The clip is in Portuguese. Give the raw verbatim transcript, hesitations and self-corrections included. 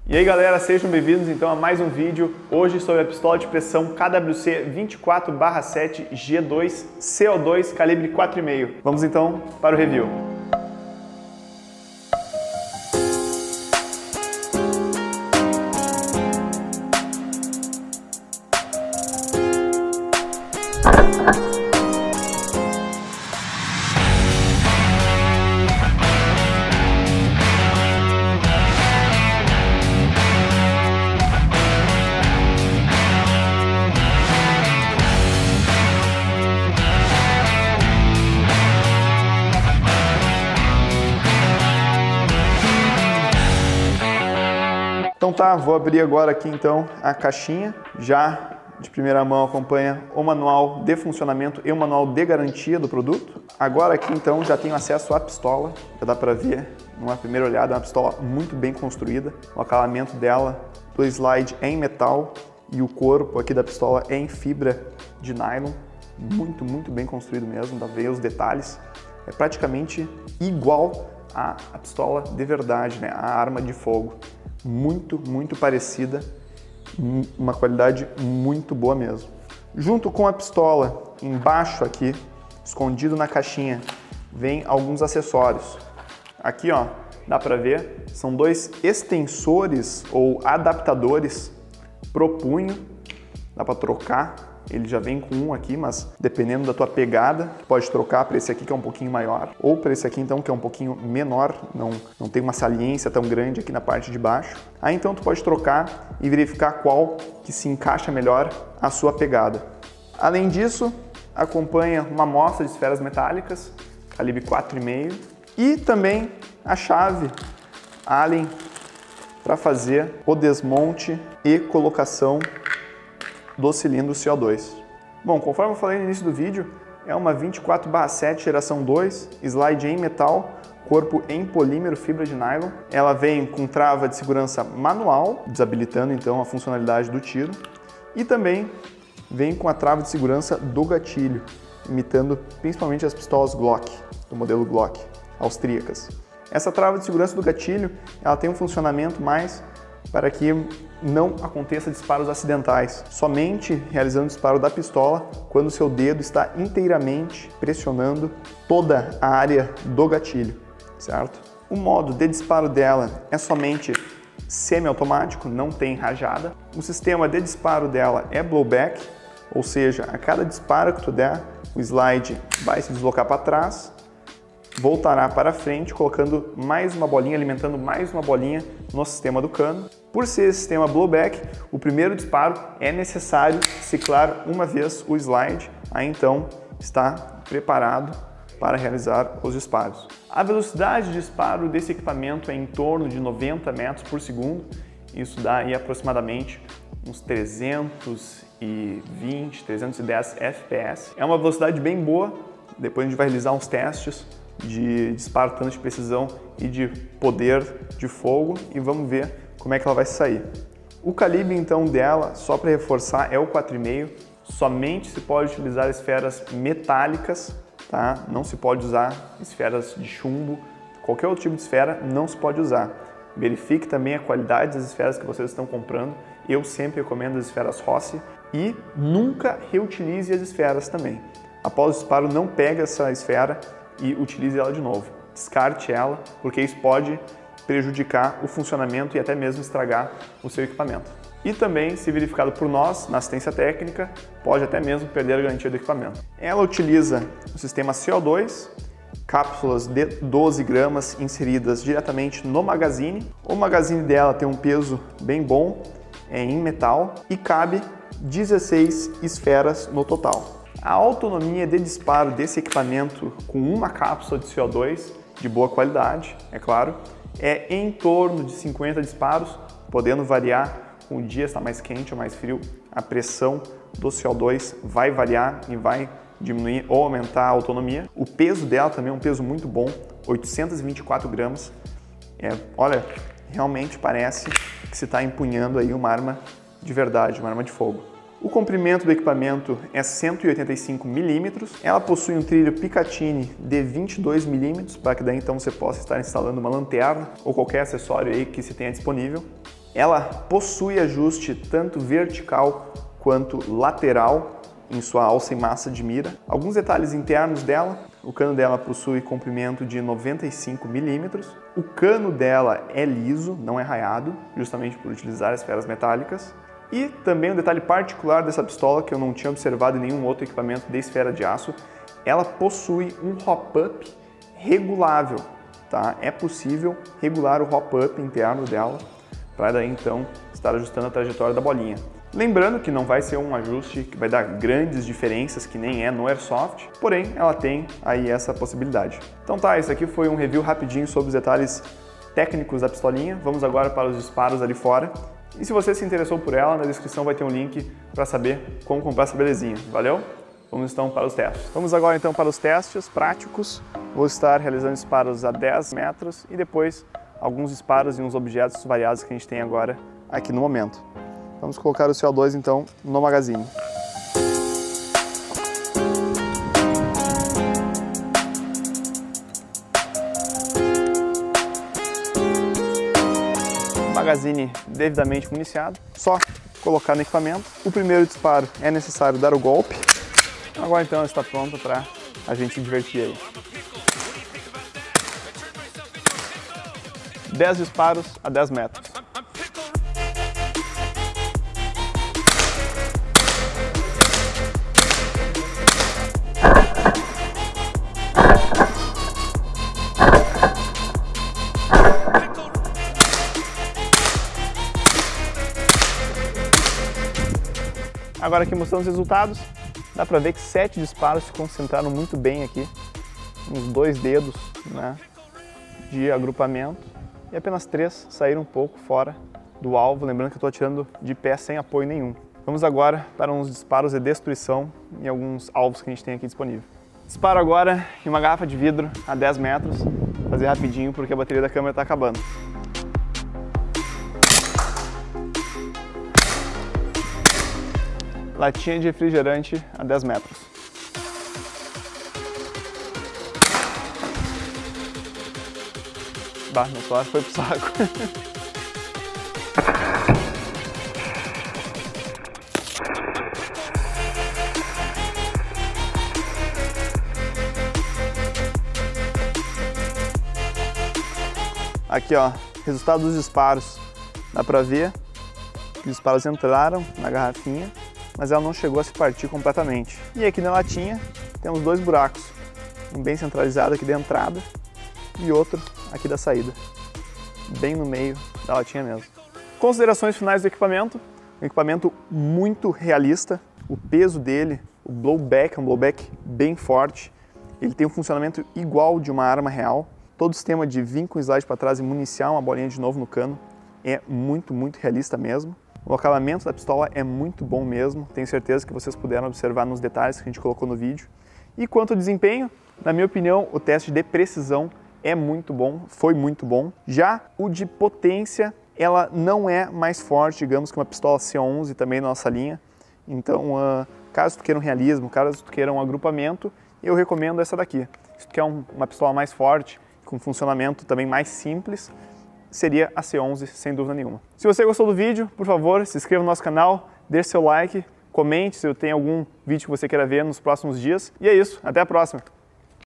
E aí galera, sejam bem-vindos então a mais um vídeo, hoje sobre a pistola de pressão K W C vinte e quatro barra sete G dois C O dois calibre quatro e meio. Vamos então para o review. Então tá, vou abrir agora aqui então a caixinha, já de primeira mão acompanha o manual de funcionamento e o manual de garantia do produto. Agora aqui então já tenho acesso à pistola, já dá para ver numa primeira olhada, é uma pistola muito bem construída, o acabamento dela do slide é em metal e o corpo aqui da pistola é em fibra de nylon, muito, muito bem construído mesmo, dá pra ver os detalhes, é praticamente igual à, à pistola de verdade, né? A arma de fogo. Muito, muito parecida, uma qualidade muito boa mesmo. Junto com a pistola, embaixo aqui, escondido na caixinha, vem alguns acessórios. Aqui, ó, dá para ver, são dois extensores ou adaptadores pro punho, dá para trocar. Ele já vem com um aqui, mas dependendo da tua pegada, pode trocar para esse aqui que é um pouquinho maior, ou para esse aqui então que é um pouquinho menor, não, não tem uma saliência tão grande aqui na parte de baixo. Aí então tu pode trocar e verificar qual que se encaixa melhor a sua pegada. Além disso, acompanha uma amostra de esferas metálicas, calibre quatro e meio, e também a chave Allen para fazer o desmonte e colocação do cilindro C O dois. Bom, conforme eu falei no início do vídeo, é uma vinte e quatro barra sete geração dois, slide em metal, corpo em polímero, fibra de nylon. Ela vem com trava de segurança manual, desabilitando então a funcionalidade do tiro, e também vem com a trava de segurança do gatilho, imitando principalmente as pistolas Glock, do modelo Glock, austríacas. Essa trava de segurança do gatilho, ela tem um funcionamento mais para que não aconteça disparos acidentais, somente realizando o disparo da pistola quando o seu dedo está inteiramente pressionando toda a área do gatilho, certo? O modo de disparo dela é somente semiautomático, não tem rajada. O sistema de disparo dela é blowback, ou seja, a cada disparo que tu der, o slide vai se deslocar para trás, voltará para frente, colocando mais uma bolinha, alimentando mais uma bolinha no sistema do cano. Por ser sistema blowback, o primeiro disparo é necessário ciclar uma vez o slide, aí então está preparado para realizar os disparos. A velocidade de disparo desse equipamento é em torno de noventa metros por segundo, isso dá aí aproximadamente uns trezentos e vinte, trezentos e dez F P S. É uma velocidade bem boa, depois a gente vai realizar uns testes de disparo tanto de precisão e de poder de fogo e vamos ver como é que ela vai sair. O calibre então dela, só para reforçar, é o quatro e meio, somente se pode utilizar esferas metálicas, tá? Não se pode usar esferas de chumbo, qualquer outro tipo de esfera não se pode usar. Verifique também a qualidade das esferas que vocês estão comprando, eu sempre recomendo as esferas Rossi e nunca reutilize as esferas também. Após o disparo não pegue essa esfera e utilize ela de novo. Descarte ela, porque isso pode prejudicar o funcionamento e até mesmo estragar o seu equipamento. E também, se verificado por nós na assistência técnica, pode até mesmo perder a garantia do equipamento. Ela utiliza o sistema C O dois, cápsulas de doze gramas inseridas diretamente no magazine. O magazine dela tem um peso bem bom, é em metal e cabe dezesseis esferas no total. A autonomia de disparo desse equipamento com uma cápsula de C O dois de boa qualidade, é claro, é em torno de cinquenta disparos, podendo variar com o dia está mais quente ou mais frio, a pressão do C O dois vai variar e vai diminuir ou aumentar a autonomia. O peso dela também é um peso muito bom, oitocentos e vinte e quatro gramas. É, olha, realmente parece que se está empunhando aí uma arma de verdade, uma arma de fogo. O comprimento do equipamento é cento e oitenta e cinco milímetros. Ela possui um trilho Picatinny de vinte e dois milímetros, para que daí então você possa estar instalando uma lanterna ou qualquer acessório aí que se tenha disponível. Ela possui ajuste tanto vertical quanto lateral em sua alça e massa de mira. Alguns detalhes internos dela: o cano dela possui comprimento de noventa e cinco milímetros, o cano dela é liso, não é raiado, justamente por utilizar esferas metálicas. E também um detalhe particular dessa pistola que eu não tinha observado em nenhum outro equipamento de esfera de aço: ela possui um hop-up regulável, tá? É possível regular o hop-up interno dela para daí então estar ajustando a trajetória da bolinha. Lembrando que não vai ser um ajuste que vai dar grandes diferenças, que nem é no Airsoft, porém ela tem aí essa possibilidade. Então tá, esse aqui foi um review rapidinho sobre os detalhes técnicos da pistolinha. Vamos agora para os disparos ali fora. E se você se interessou por ela, na descrição vai ter um link para saber como comprar essa belezinha. Valeu? Vamos então para os testes. Vamos agora então para os testes práticos. Vou estar realizando disparos a dez metros e depois alguns disparos em uns objetos variados que a gente tem agora aqui no momento. Vamos colocar o C O dois então no magazine. Magazine devidamente municiado, só colocar no equipamento. O primeiro disparo é necessário dar o golpe. Agora então está pronto para a gente se divertir aí. dez disparos a dez metros. Agora aqui mostrando os resultados, dá pra ver que sete disparos se concentraram muito bem aqui, uns dois dedos, né, de agrupamento, e apenas três saíram um pouco fora do alvo, lembrando que eu estou atirando de pé sem apoio nenhum. Vamos agora para uns disparos de destruição em alguns alvos que a gente tem aqui disponível. Disparo agora em uma garrafa de vidro a dez metros, vou fazer rapidinho porque a bateria da câmera está acabando. Latinha de refrigerante a dez metros. Bah, meu celular foi pro saco. Aqui ó, resultado dos disparos. Dá pra ver que os disparos entraram na garrafinha, mas ela não chegou a se partir completamente. E aqui na latinha temos dois buracos, um bem centralizado aqui da entrada e outro aqui da saída, bem no meio da latinha mesmo. Considerações finais do equipamento: um equipamento muito realista, o peso dele, o blowback é um blowback bem forte, ele tem um funcionamento igual de uma arma real, todo o sistema de vir com slide para trás e municiar uma bolinha de novo no cano é muito, muito realista mesmo. O acabamento da pistola é muito bom mesmo, tenho certeza que vocês puderam observar nos detalhes que a gente colocou no vídeo. E quanto ao desempenho, na minha opinião, o teste de precisão é muito bom, foi muito bom. Já o de potência, ela não é mais forte, digamos, que uma pistola C onze também na nossa linha. Então, uh, caso tu queira um realismo, caso tu queira um agrupamento, eu recomendo essa daqui. Se tu quer um, uma pistola mais forte, com funcionamento também mais simples, seria a C onze, sem dúvida nenhuma. Se você gostou do vídeo, por favor, se inscreva no nosso canal, deixe seu like, comente se tem algum vídeo que você queira ver nos próximos dias. E é isso, até a próxima!